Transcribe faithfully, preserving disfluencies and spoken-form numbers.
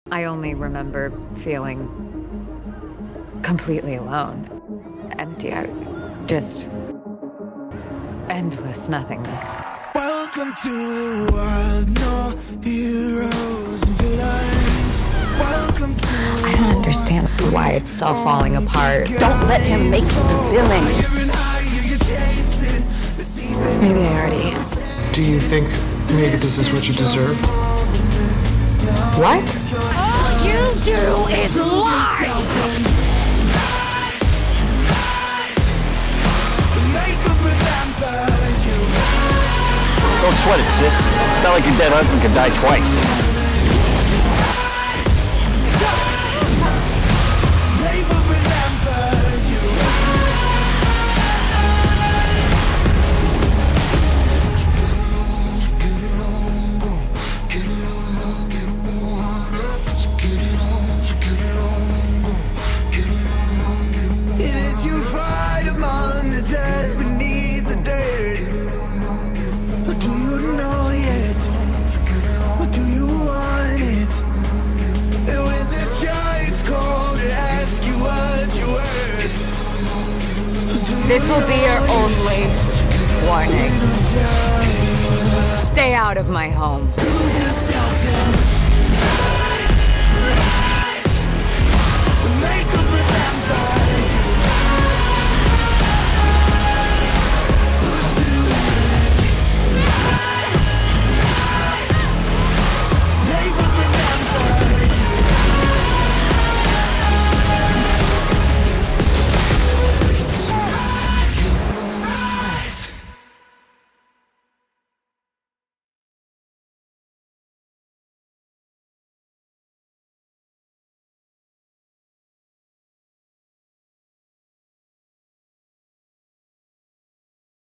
I only remember feeling completely alone. Empty. I just endless nothingness. Welcome to the world, no heroes and villains. Welcome to I don't understand why it's all falling apart. Don't let him make you the villain. Maybe I already am. Do you think maybe this is what you deserve? What? All you do is lie! Don't sweat it, sis. It's not like your dead husband could die twice. It is you fight among the dead beneath the dirt. What do you know yet? What do you want it? And when the giants call to ask you what you're worth, This will be your only warning. Stay out of my home.